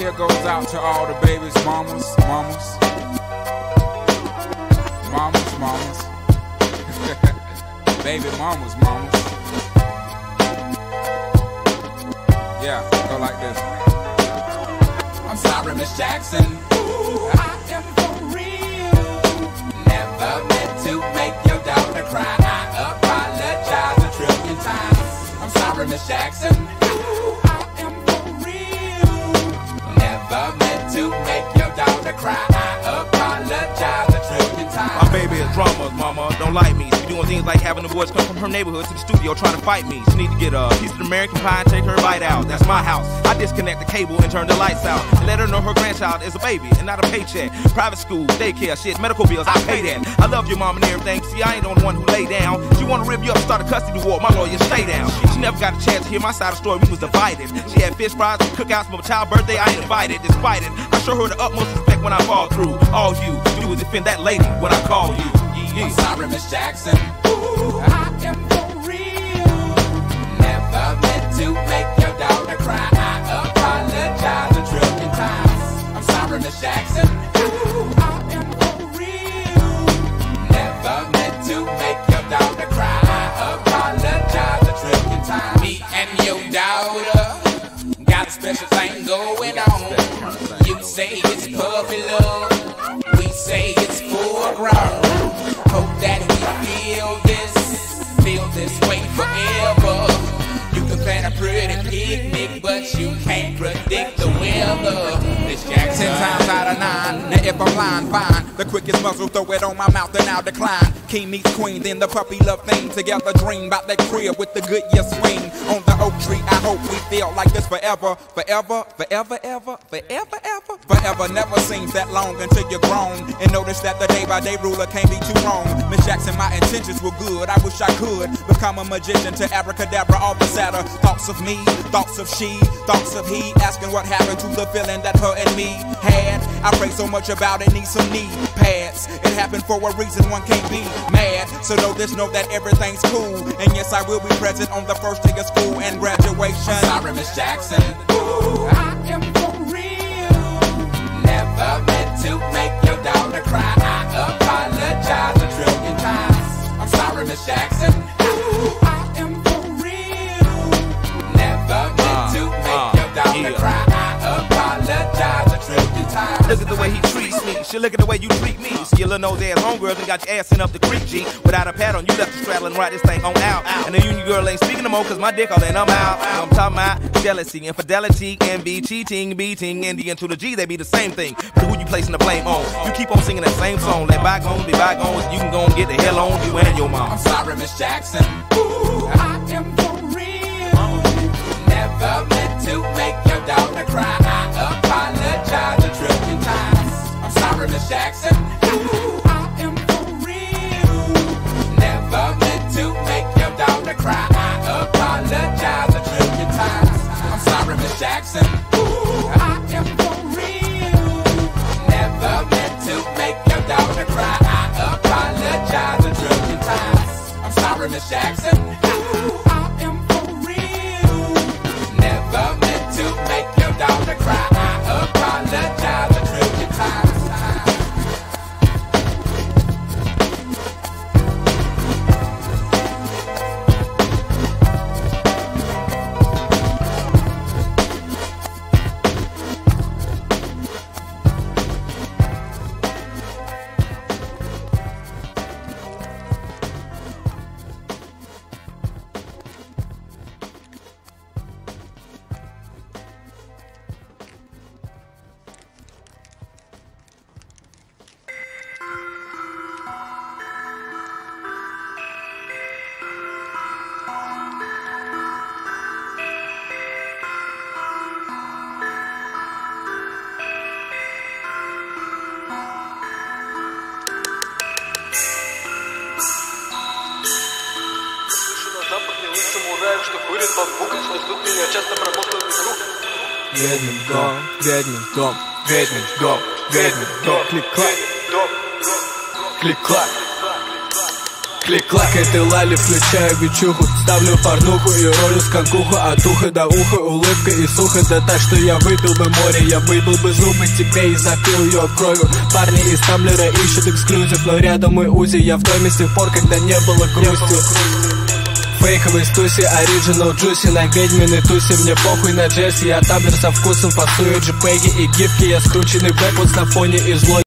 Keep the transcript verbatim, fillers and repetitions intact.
here goes out to all the babies, mamas, mamas, mamas, mamas, baby mamas, mamas. Yeah, go like this. I'm sorry, Miss Jackson. Ooh, I am for real. Never meant to make your daughter cry. I apologize a trillion times. I'm sorry, Miss Jackson. Ooh, I am for real. Never meant to make your daughter cry. I apologize a trillion times. My baby is drama, mama. Don't like me. She doing things like having the boys come from her neighborhood to the studio trying to fight me. She need to get a piece of American pie and take her bite out. That's my house. I disconnect the cable and turn the lights out and let her know her grandchild is a baby and not a paycheck. Private school, daycare, shit, medical bills, I pay that. I love your mom and everything. See, I ain't the only one who lay down. She wanna rip you up and start a custody war. My lawyer, stay down. She never got a chance to hear my side of the story. We was divided. She had fish fries, cookouts for my child's birthday. I ain't invited. Despite it, I show her the utmost respect when I fall through. All you do is defend that lady when I call you. I'm sorry, Miss Jackson. Ooh, I am for real. Never meant to make your daughter cry. I apologize a trillion times. I'm sorry, Miss Jackson. Ooh, I am for real. Never meant to make your daughter cry. I apologize a trillion times. Me and your daughter got a special thing going on. You say it's puppy love. We say it's full grown. Hope that we feel this, feel this way forever. You can plan a pretty picnic, but you can't predict the weather. Miss Jackson. Ten times out of nine, now if I'm lying, fine. The quickest muzzle, throw it on my mouth and I'll decline. King meets queen, then the puppy love thing. Together dream about that crib with the good year swing. On the oak tree, I hope we feel like this forever. Forever, forever, ever, forever, ever. Forever never seems that long until you're grown. And notice that the day by day ruler can't be too wrong. Miss Jackson, my intentions were good. I wish I could become a magician to abracadabra all the sadder. Thoughts of me, thoughts of she, thoughts of he. Asking what happened to the feeling that her and me had. I pray so much about it, need some knee pads. It happened for a reason, one can't be mad. So know this, know that everything's cool. And yes, I will be present on the first day of school and graduation. I'm sorry, Miss Jackson. Ooh, I am for real. Never meant to make your daughter cry. I apologize a trillion times. I'm sorry, Miss Jackson. Ooh, I am for real. Never meant to make your daughter yeah. cry. I apologize a trillion times. Look at the way he treats me. She look at the way you treat me. See your little nose ass homegirls and got your ass sent up the creek, G. Without a pad on, you left the straddle and ride this thing on out. And the union girl ain't speaking no more cause my dick all in, I'm out. I'm talking about jealousy, infidelity, envy, cheating, beating, and the N to the G, they be the same thing. But who you placing the blame on? You keep on singing that same song. Let bygones be bygones, you can go and get the hell on you and your mom. I'm sorry, Miss Jackson. Ooh, I am for real. Never meant to make your daughter cry. I apologize a trillion times. I'm sorry, Miss Jackson. Ooh, I am for real. Never meant to make your daughter cry. I apologize a trillion times. I'm sorry, Miss Jackson. Ooh, I am for real. Never meant to make your daughter cry. I apologize a trillion times. I'm sorry, Miss Jackson. Ooh, I am for real. Never meant to make your daughter cry. I apologize a trillion times. Ведьмин дом, ведьмин дом, ведьмин дом, ведьмин дом, клик-клак, клик-клак. Клик-клак, этой лали, включаю вечуху, ставлю порнуху и ролю сканкуху. От уха до уха, улыбка и сухо. Да так, что я выпил бы море, я выбил бы зубы тебе и запил ее кровью. Парни из Тамблера ищут эксклюзив, но рядом мой Узи. Я в доме с тех пор, когда не было грусти. Фейковый стуси, оригинал джуси. На ведьминой тусе, мне похуй на джесси. Я Тамблер со вкусом, фасую джипеги и гифки. Я скрученный бэквуд на фоне и злой.